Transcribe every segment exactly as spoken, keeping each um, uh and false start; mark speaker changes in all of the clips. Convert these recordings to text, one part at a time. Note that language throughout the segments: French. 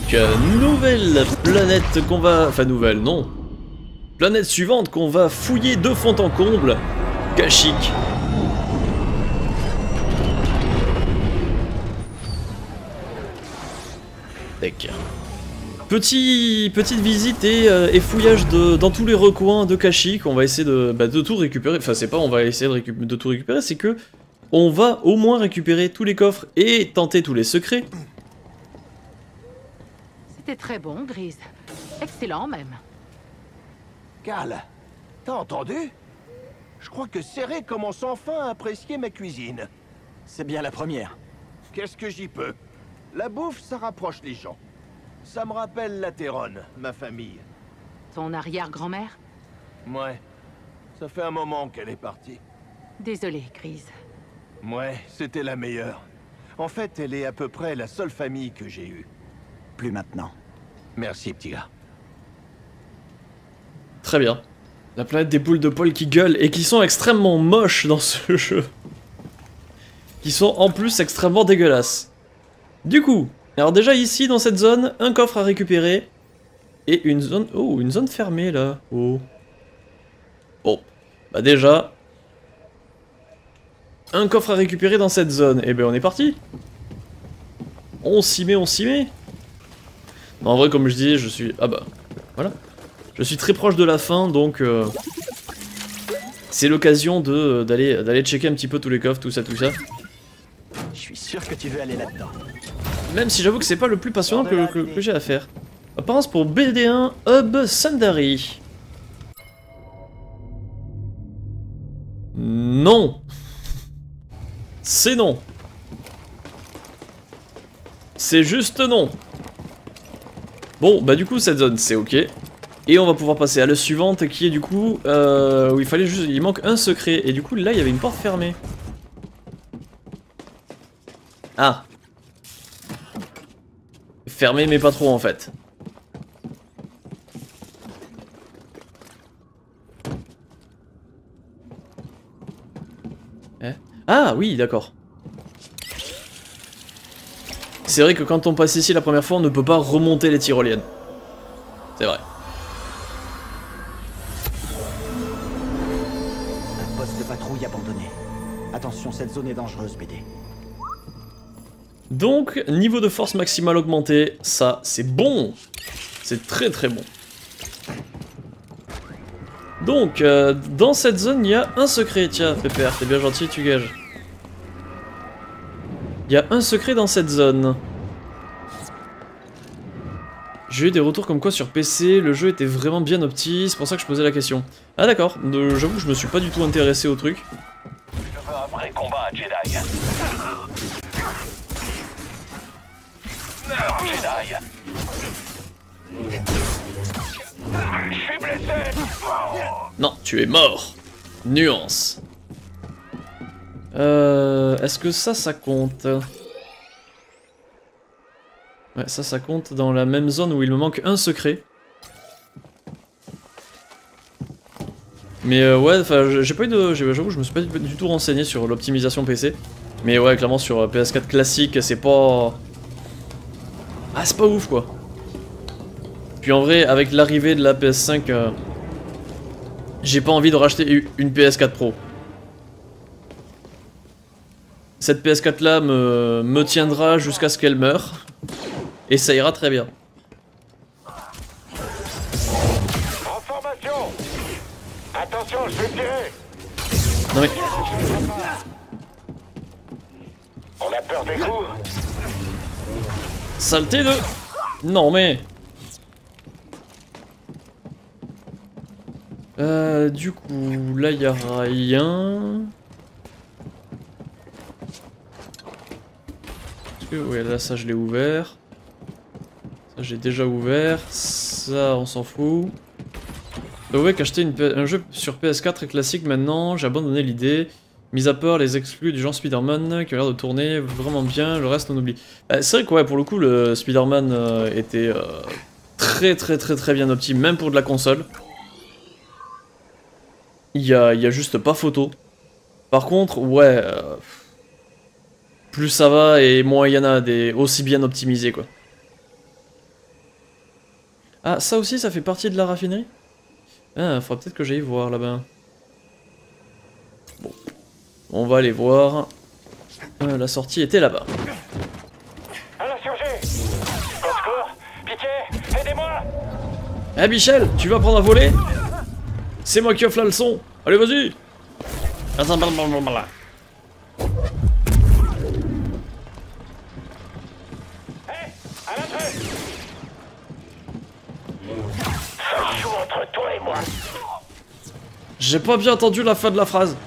Speaker 1: euh, nouvelle planète qu'on va... Enfin, nouvelle, non. Planète suivante qu'on va fouiller de fond en comble. Kashyyyk. Tac. Petit, petite visite et, euh, et fouillage de, dans tous les recoins de Kashyyyk. On va essayer de, bah, de tout récupérer. Enfin, c'est pas on va essayer de, de tout récupérer, c'est que on va au moins récupérer tous les coffres et tenter tous les secrets.
Speaker 2: C'était très bon, Grise. Excellent même.
Speaker 3: Cal, t'as entendu? Je crois que Serré commence enfin à apprécier ma cuisine.
Speaker 4: C'est bien la première.
Speaker 3: Qu'est-ce que j'y peux? La bouffe, ça rapproche les gens. Ça me rappelle la Terronne, ma famille.
Speaker 2: Ton arrière-grand-mère?
Speaker 3: Ouais, ça fait un moment qu'elle est partie.
Speaker 2: Désolée, Grise.
Speaker 3: Ouais, c'était la meilleure. En fait, elle est à peu près la seule famille que j'ai eue.
Speaker 4: Plus maintenant.
Speaker 3: Merci, petit gars.
Speaker 1: Très bien. La planète des boules de poil qui gueulent et qui sont extrêmement moches dans ce jeu. Qui sont en plus extrêmement dégueulasses. Du coup, alors déjà ici dans cette zone, un coffre à récupérer. Et une zone... Oh, une zone fermée là. Oh. Bon. Bah déjà... Un coffre à récupérer dans cette zone. Et ben on est parti. On s'y met, on s'y met. Non, en vrai, comme je dis, je suis... Ah bah, voilà. Je suis très proche de la fin, donc... Euh... C'est l'occasion de d'aller d'aller checker un petit peu tous les coffres, tout ça, tout ça.
Speaker 4: Je suis sûr que tu veux aller là-dedans.
Speaker 1: Même si j'avoue que c'est pas le plus passionnant que, que, que j'ai à faire. Apparence pour B D un Hub Sundari. Non. C'est non. C'est juste non. Bon, bah du coup cette zone c'est ok. Et on va pouvoir passer à la suivante qui est du coup euh, où il fallait juste, il manque un secret. Et du coup là il y avait une porte fermée. Ah. Fermée mais pas trop en fait. Eh? Ah oui d'accord. C'est vrai que quand on passe ici la première fois, on ne peut pas remonter les tyroliennes. C'est vrai.
Speaker 4: Un poste de patrouille abandonné. Attention, cette zone est dangereuse, B D.
Speaker 1: Donc, niveau de force maximale augmenté, ça, c'est bon. C'est très très bon. Donc, euh, dans cette zone, il y a un secret. Tiens, Pépère, t'es bien gentil, tu gages. Il y a un secret dans cette zone. J'ai eu des retours comme quoi sur P C, le jeu était vraiment bien opti, c'est pour ça que je posais la question. Ah d'accord, euh, j'avoue que je me suis pas du tout intéressé au truc.
Speaker 5: Je veux un vrai combat, Jedi. Meurs, Jedi. Je suis blessé.
Speaker 1: Non, tu es mort. Nuance. Euh, Est-ce que ça, ça compte? Ouais, ça, ça compte dans la même zone où il me manque un secret. Mais euh, ouais, enfin, j'ai pas eu de... J'avoue, je me suis pas du tout renseigné sur l'optimisation P C. Mais ouais, clairement, sur P S quatre classique, c'est pas... Ah, c'est pas ouf, quoi. Puis en vrai, avec l'arrivée de la P S cinq, euh, j'ai pas envie de racheter une P S quatre Pro. Cette P S quatre là me, me tiendra jusqu'à ce qu'elle meure. Et ça ira très bien.
Speaker 5: En formation. Attention, je vais tirer.
Speaker 1: Non mais...
Speaker 5: On a peur des coups.
Speaker 1: Saleté de... Non mais... Euh, du coup, là il y a rien... Que, ouais, là ça je l'ai ouvert. Ça j'ai déjà ouvert. Ça on s'en fout. Bah ouais, qu'acheter une un jeu sur P S quatre est classique maintenant, j'ai abandonné l'idée. Mis à part les exclus du genre Spider-Man qui a l'air de tourner vraiment bien, le reste on oublie. Bah, c'est vrai que ouais, pour le coup le Spider-Man euh, était euh, très très très très bien opti, même pour de la console. Il y a, y a juste pas photo. Par contre, ouais... Euh, plus ça va et moins il y en a des aussi bien optimisés quoi. Ah, ça aussi, ça fait partie de la raffinerie? Ah, faudra peut-être que j'aille voir là-bas. Bon. On va aller voir. Euh, la sortie était là-bas.
Speaker 5: Un insurgé! Au secours! Pitié! Aidez-moi!
Speaker 1: Eh Michel, tu vas prendre à voler? C'est moi qui offre la leçon. Allez, vas-y. Attends, pardon, pardon, pardon.
Speaker 5: Hé! À l'intrus! Ça joue entre toi et moi!
Speaker 1: J'ai pas bien entendu la fin de la phrase.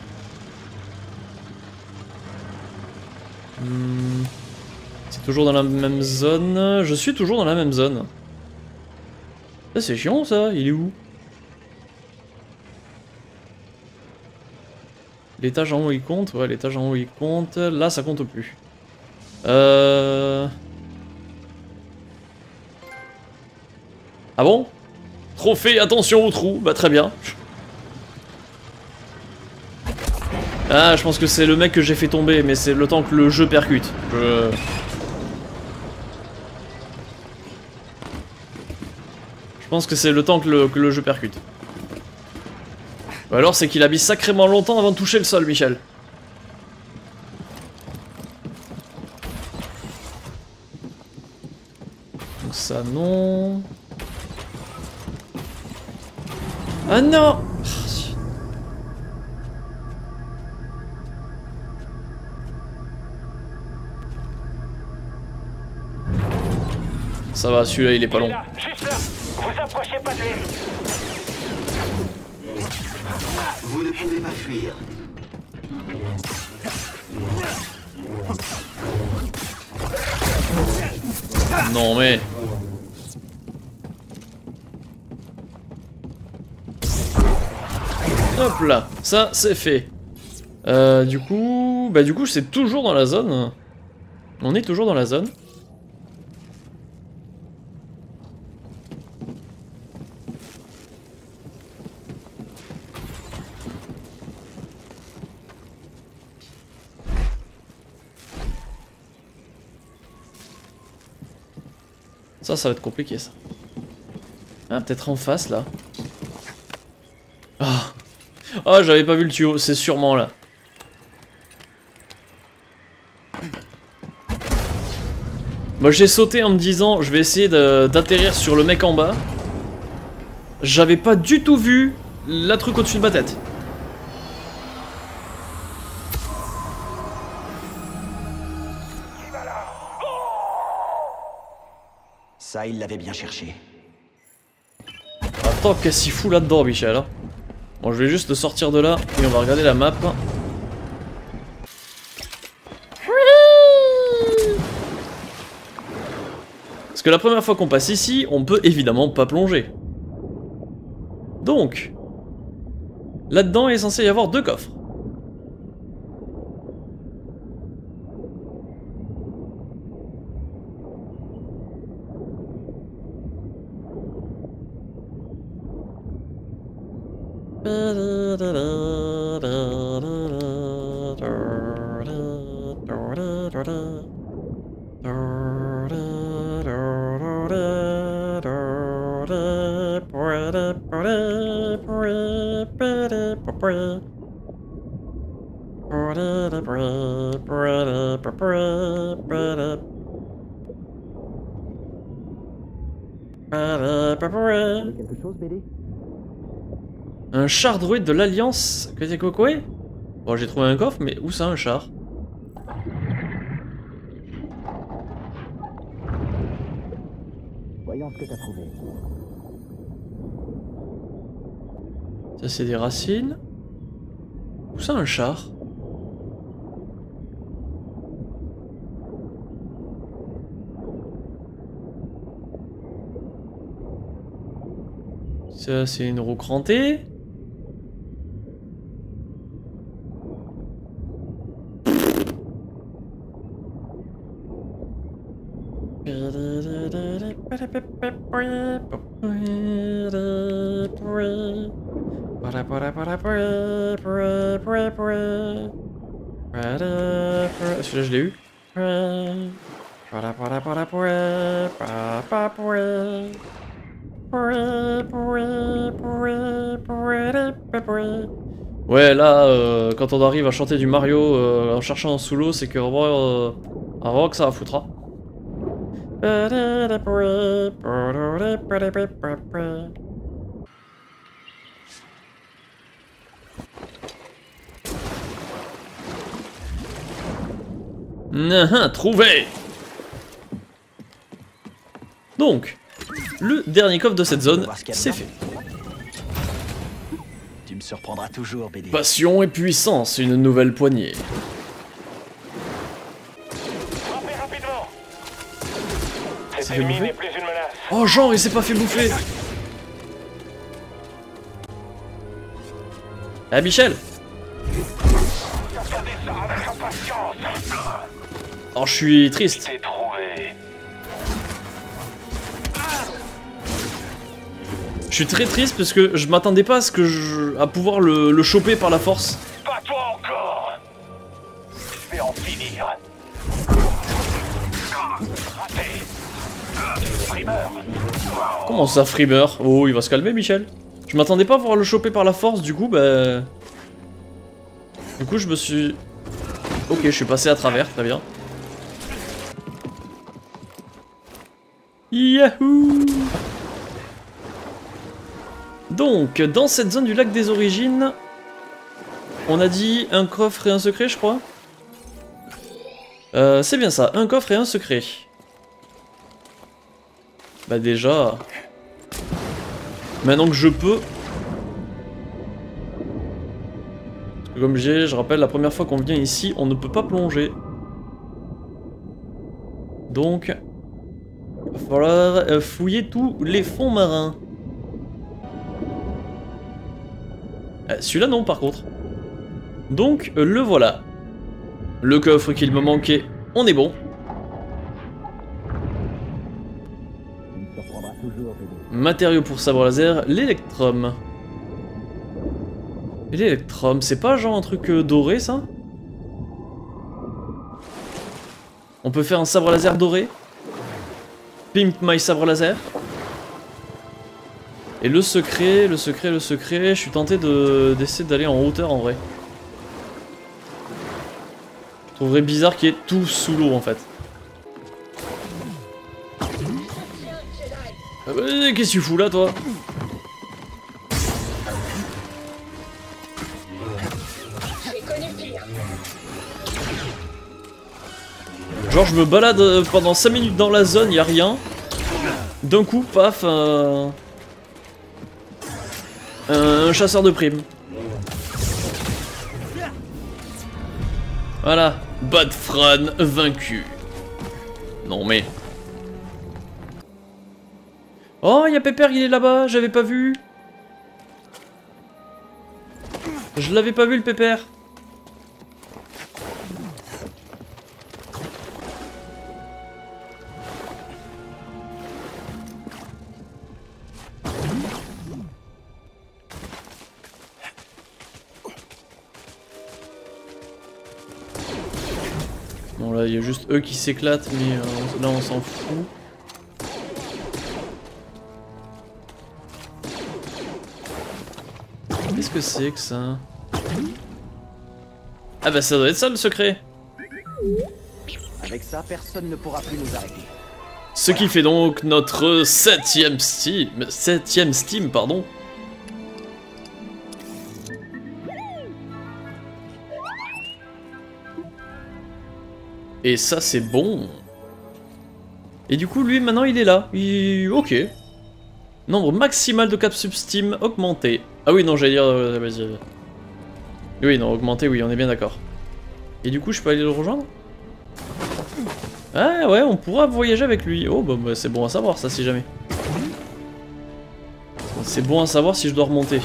Speaker 1: Hmm. C'est toujours dans la même zone. Je suis toujours dans la même zone. Ah, c'est chiant ça, il est où? L'étage en haut il compte, ouais l'étage en haut il compte, là ça compte plus. Euh... Ah bon? Trophée, attention au trou, bah très bien. Ah je pense que c'est le mec que j'ai fait tomber, mais c'est le temps que le jeu percute. Je... Je pense que c'est le temps que le, que le jeu percute. Ou alors c'est qu'il a mis sacrément longtemps avant de toucher le sol, Michel. Donc ça non. Ah non! Ça va, celui-là il est pas long.
Speaker 5: Là, juste là! Vous approchez pas de lui!
Speaker 4: Vous ne pouvez pas fuir.
Speaker 1: Non mais... Hop là, ça c'est fait. Euh, du coup... Bah du coup c'est toujours dans la zone. On est toujours dans la zone. Ça, ça va être compliqué, ça. Ah, peut-être en face, là. Ah, oh, j'avais pas vu le tuyau, c'est sûrement là. Moi, j'ai sauté en me disant, je vais essayer d'atterrir sur le mec en bas. J'avais pas du tout vu la truc au-dessus de ma tête.
Speaker 4: Ça, il l'avait bien cherché.
Speaker 1: Attends, qu'est-ce qu'il fout là-dedans, Michel, hein. Bon, je vais juste sortir de là et on va regarder la map. Parce que la première fois qu'on passe ici, on peut évidemment pas plonger. Donc, là-dedans, il est censé y avoir deux coffres.
Speaker 4: Quelque chose, B D?
Speaker 1: Un char druide de l'Alliance Katekokwe? Bon, j'ai trouvé un coffre, mais où ça, un char?
Speaker 4: Voyons ce que t'as trouvé.
Speaker 1: Ça, c'est des racines. Où ça, un char? Ça, c'est une roue crantée. Celui-là, je l'ai eu. Ouais, là, euh, quand on arrive à chanter du Mario euh, en cherchant un sous l'eau, c'est que vraiment, euh, vraiment que ça va foutra. Nahin, trouvé. Donc, le dernier coffre de cette zone, c'est fait.
Speaker 4: Tu me surprendras toujours, B D.
Speaker 1: Passion et puissance, une nouvelle poignée.
Speaker 5: Frappez rapidement.
Speaker 1: fait
Speaker 5: Cet ennemi
Speaker 1: bouffer
Speaker 5: n'est plus une menace.
Speaker 1: Oh, genre, il s'est pas fait bouffer. Ah, Michel.
Speaker 5: Regardez ça avec impatience.
Speaker 1: Oh, je suis triste.
Speaker 5: C'est trouvé.
Speaker 1: Je suis très triste parce que je m'attendais pas à ce que je... à pouvoir le, le choper par la force.
Speaker 5: Pas toi encore. Je vais en finir. Raté. Primeur.
Speaker 1: Comment ça, Freeber? Oh, il va se calmer, Michel. Je m'attendais pas à pouvoir le choper par la force, du coup, bah... Du coup, je me suis... Ok, je suis passé à travers, très bien. Yahoo! Donc, dans cette zone du lac des origines, on a dit un coffre et un secret, je crois. Euh, c'est bien ça, un coffre et un secret. Bah déjà... Maintenant que je peux... Parce que comme j'ai, je rappelle, la première fois qu'on vient ici, on ne peut pas plonger. Donc... Il va falloir fouiller tous les fonds marins. Euh, Celui-là non par contre. Donc euh, le voilà. Le coffre qu'il me manquait, on est bon. Matériaux pour sabre laser, l'électrum. Et l'électrum, c'est pas genre un truc euh, doré ça? On peut faire un sabre laser doré? Pimp my sabre laser. Et le secret, le secret, le secret, je suis tenté de d'essayer d'aller en hauteur en vrai. Je trouverais bizarre qu'il y ait tout sous l'eau en fait. Euh, Qu'est-ce que tu fous là toi? Genre je me balade pendant cinq minutes dans la zone, y a rien. D'un coup, paf, un... un chasseur de primes. Voilà, Bad Fran vaincu. Non mais... Oh, il y a Pépère, il est là-bas, j'avais pas vu. Je l'avais pas vu le Pépère. Bon là il y a juste eux qui s'éclatent mais euh, là on s'en fout. Qu'est-ce que c'est que ça? Ah bah ça doit être ça le secret.
Speaker 4: Avec ça, personne ne pourra plus nous arrêter.
Speaker 1: Ce qui fait donc notre septième Steam, septième Steam pardon. Et ça c'est bon. Et du coup lui maintenant il est là. Il... Ok. Nombre maximal de capsules Steam augmenté. Ah oui non j'allais dire... Euh, vas-y. Oui non augmenté oui on est bien d'accord. Et du coup je peux aller le rejoindre? Ah ouais on pourra voyager avec lui. Oh bah, bah c'est bon à savoir ça si jamais. C'est bon à savoir si je dois remonter.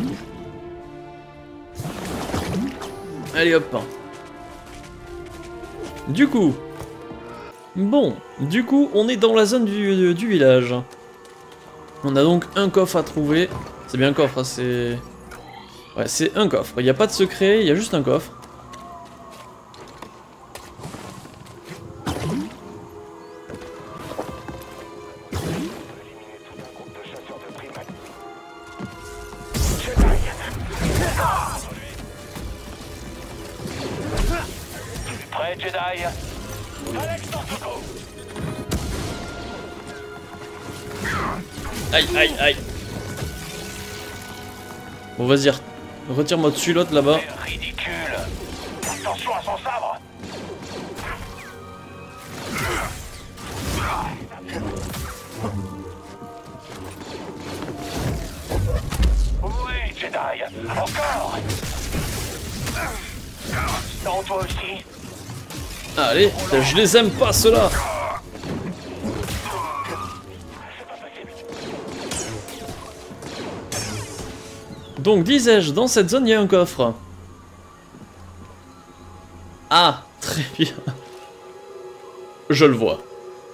Speaker 1: Allez hop. Du coup, bon, du coup, on est dans la zone du, du village. On a donc un coffre à trouver. C'est bien un coffre, hein, c'est... Ouais, c'est un coffre. Il n'y a pas de secret, il y a juste un coffre.
Speaker 5: Jedi. Alex Santiago.
Speaker 1: Aïe, aïe, aïe. Bon, vas-y, re- retire-moi dessus l'autre là-bas.
Speaker 5: C'est ridicule. Attention à son sabre. Oui, Jedi. Encore. Non, toi aussi.
Speaker 1: Allez, je les aime pas ceux-là. Donc disais-je, dans cette zone il y a un coffre. Ah, très bien. Je le vois.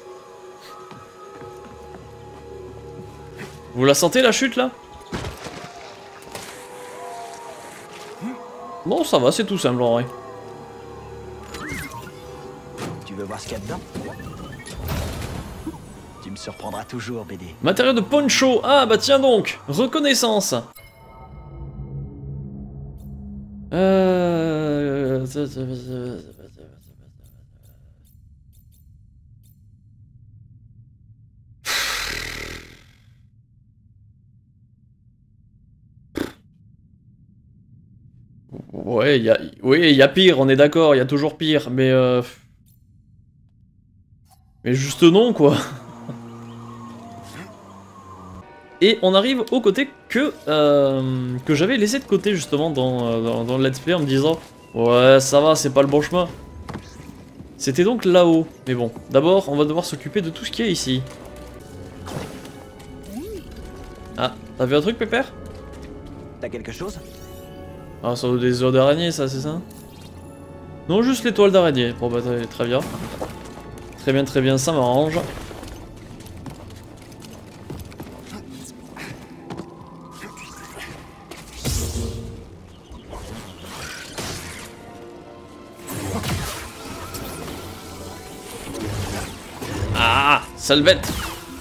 Speaker 1: Vous la sentez la chute là? Non, ça va, c'est tout simple en vrai.
Speaker 4: Tu veux voir ce qu'il y a dedans? Tu me surprendras toujours, B D.
Speaker 1: Matériau de poncho. Ah bah tiens donc, reconnaissance. Euh... Ouais, il y a... Oui, il y a pire, on est d'accord, il y a toujours pire, mais euh... Mais juste non, quoi. Et on arrive au côté que, euh, que j'avais laissé de côté justement dans, dans, dans le let's play en me disant ouais ça va, c'est pas le bon chemin. C'était donc là-haut. Mais bon, d'abord on va devoir s'occuper de tout ce qu'il y a ici. Ah, t'as vu un truc Pépère?
Speaker 4: T'as quelque chose?
Speaker 1: Ah, ça doit des œufs d'araignée ça, c'est ça? Non, juste les toiles d'araignée. Bon bah très bien. Très bien, très bien, ça m'arrange. Ah, sale bête.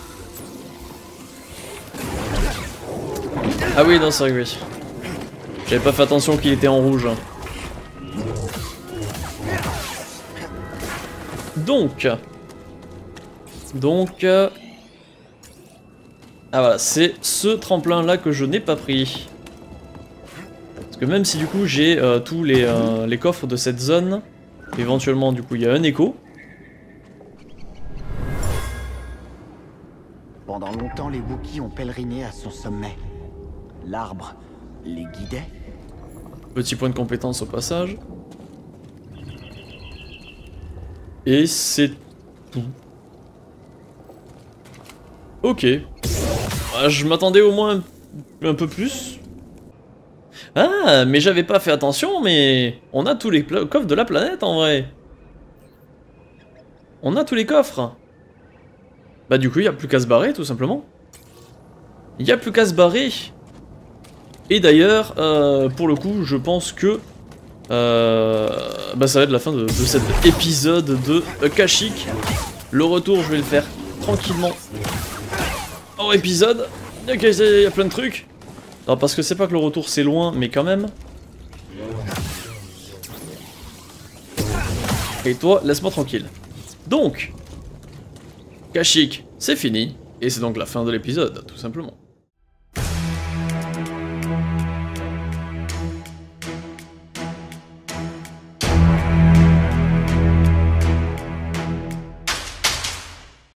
Speaker 1: Ah oui, non, c'est vrai, oui. J'avais pas fait attention qu'il était en rouge. Donc... Donc... Euh... Ah voilà, c'est ce tremplin-là que je n'ai pas pris. Parce que même si du coup j'ai euh, tous les, euh, les coffres de cette zone, éventuellement du coup il y a un écho.
Speaker 4: Pendant longtemps, les Wookiees ont pèleriné à son sommet. L'arbre les guidait.
Speaker 1: Petit point de compétence au passage. Et c'est tout. Ok. Ah, je m'attendais au moins un, un peu plus. Ah, mais j'avais pas fait attention, mais on a tous les coffres de la planète en vrai. On a tous les coffres. Bah du coup, il n'y a plus qu'à se barrer tout simplement. Il n'y a plus qu'à se barrer. Et d'ailleurs, euh, pour le coup, je pense que euh, bah, ça va être la fin de, de cet épisode de euh, Kashyyyk. Le retour, je vais le faire tranquillement hors épisode. Ok, il y a plein de trucs. Alors, parce que c'est pas que le retour c'est loin, mais quand même. Et toi, laisse-moi tranquille. Donc, Kashyyyk, c'est fini. Et c'est donc la fin de l'épisode, tout simplement.